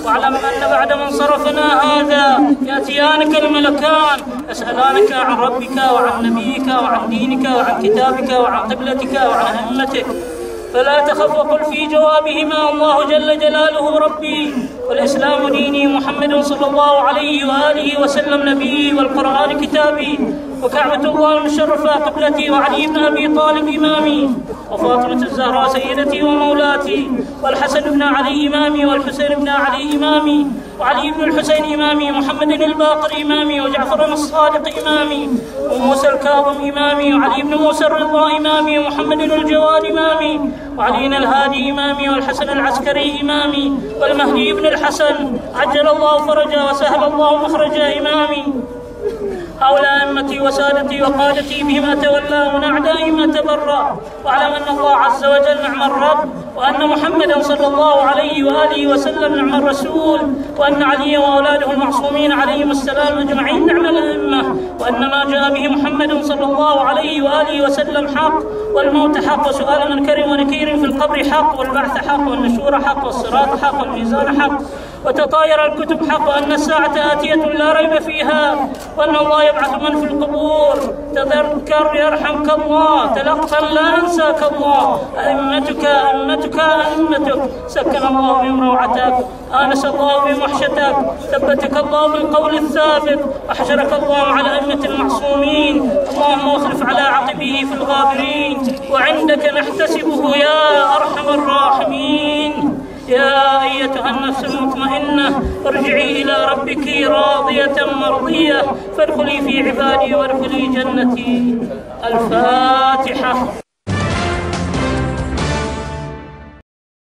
واعلم أن بعد من صرفنا هذا يأتيانك الملكان يسألانك عن ربك وعن نبيك وعن دينك وعن كتابك وعن قبلتك وعن أئمتك، فلا تخف وقل في جوابهما: الله جل جلاله ربي، والإسلام ديني، محمد صلى الله عليه وآله وسلم نبيي، والقرآن كتابي، وكعبة الله المشرفة قبلتي، وعلي بن أبي طالب إمامي، وفاطمة الزهراء سيدتي ومولاتي، والحسن بن علي إمامي، والحسين بن علي إمامي، وعلي بن الحسين إمامي، محمد الباقر إمامي، وجعفر الصادق إمامي، وموسى الكاظم إمامي، وعلي بن موسى الرضا إمامي، ومحمد الجواد إمامي، وعلي الهادي إمامي، والحسن العسكري إمامي، والمهدي بن الحسن عجل الله فرجا وسهل الله مخرجا إمامي. هؤلاء أئمتي وسادتي وقادتي بهم أتولى ومن أعدائهم أتبرأ، واعلم أن الله عز وجل نعم الرب، وأن محمدا صلى الله عليه وآله وسلم نعم الرسول، وأن عليا وأولاده المعصومين عليهم السلام أجمعين نعم الأئمة، وأن ما جاء به محمد صلى الله عليه وآله وسلم حق، والموت حق، وسؤال منكر ونكير في القبر حق، والبعث حق، والنشور حق، والصراط حق، والميزان حق، وتطاير الكتب حق، وأن الساعة آتية لا ريب فيها، وأن الله يبعث من في القبور. تذكر يرحمك الله، تلقى لا أنساك الله، أئمتك سكن الله بهم روعتك، آنس الله بهم وحشتك، ثبتك الله بالقول الثابت، وحشرك الله على أئمة المعصومين، اللهم واخلف على عقبه في الغابرين، وعندك نحتسبه يا أرحم الراحمين. يا أيتها النفس المطمئنة ارجعي إلى ربك راضية مرضية، فادخلي في عبادي وادخلي جنتي. الفاتحة.